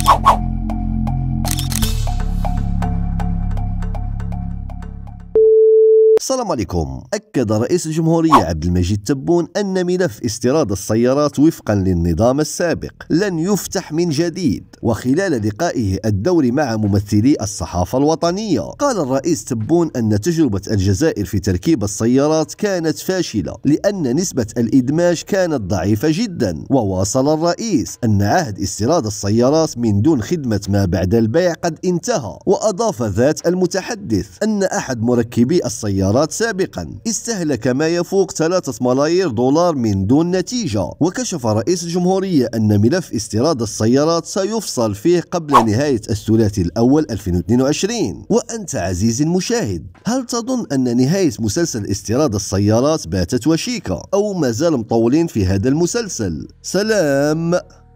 السلام عليكم. أكد رئيس الجمهورية عبد المجيد تبون أن ملف استيراد السيارات وفقا للنظام السابق لن يفتح من جديد. وخلال لقائه الدوري مع ممثلي الصحافة الوطنية، قال الرئيس تبون أن تجربة الجزائر في تركيب السيارات كانت فاشلة لأن نسبة الإدماج كانت ضعيفة جدا. وواصل الرئيس أن عهد استيراد السيارات من دون خدمة ما بعد البيع قد انتهى. وأضاف ذات المتحدث أن أحد مركبي السيارات سابقا استهلك ما يفوق 3 ملايير دولار من دون نتيجة. وكشف رئيس الجمهورية أن ملف استيراد السيارات سيفصل فيه قبل نهاية الثلاثي الأول 2022. وأنت عزيزي المشاهد، هل تظن أن نهاية مسلسل استيراد السيارات باتت وشيكة أو ما زال مطولين في هذا المسلسل؟ سلام.